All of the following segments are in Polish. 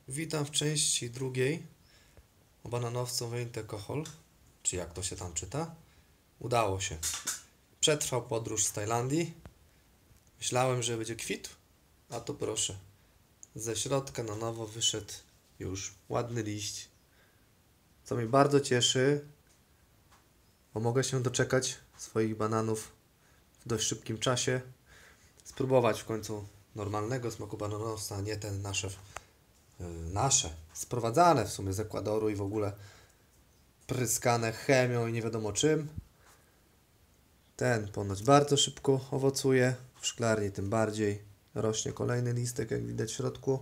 Witam w części drugiej o bananowcu Weintekochol, czy jak to się tam czyta. Udało się. Przetrwał podróż z Tajlandii. Myślałem, że będzie kwitł, a to proszę. Ze środka na nowo wyszedł już ładny liść, co mnie bardzo cieszy, bo mogę się doczekać swoich bananów w dość szybkim czasie. Spróbować w końcu normalnego smaku bananowca, a nie ten nasze, sprowadzane w sumie z Ekwadoru i w ogóle pryskane chemią i nie wiadomo czym. Ten ponoć bardzo szybko owocuje, w szklarni tym bardziej. Rośnie kolejny listek, jak widać w środku.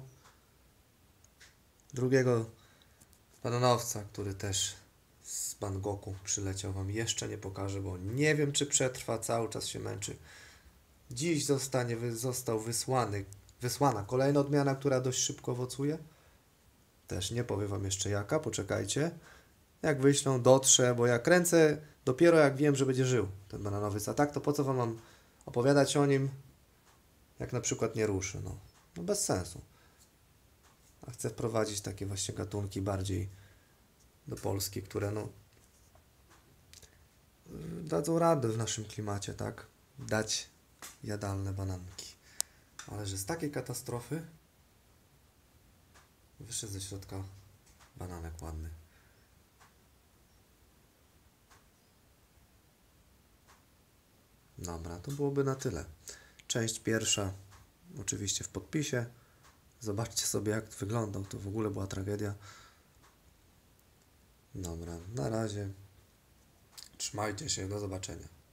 Drugiego bananowca, który też z Bangkoku przyleciał, wam jeszcze nie pokażę, bo nie wiem, czy przetrwa, cały czas się męczy. Dziś został wysłana kolejna odmiana, która dość szybko owocuje. Też nie powiem wam jeszcze jaka, poczekajcie. Jak wyślą, dotrze, bo ja kręcę dopiero jak wiem, że będzie żył ten bananowiec. A tak to po co wam mam opowiadać o nim, jak na przykład nie ruszy. No bez sensu. A chcę wprowadzić takie właśnie gatunki bardziej do Polski, które dadzą radę w naszym klimacie, tak? Dać jadalne bananki. Ale że z takiej katastrofy wyszedł ze środka bananek ładny. Dobra, to byłoby na tyle. Część pierwsza oczywiście w podpisie. Zobaczcie sobie, jak wyglądał. To w ogóle była tragedia. Dobra, na razie. Trzymajcie się, do zobaczenia.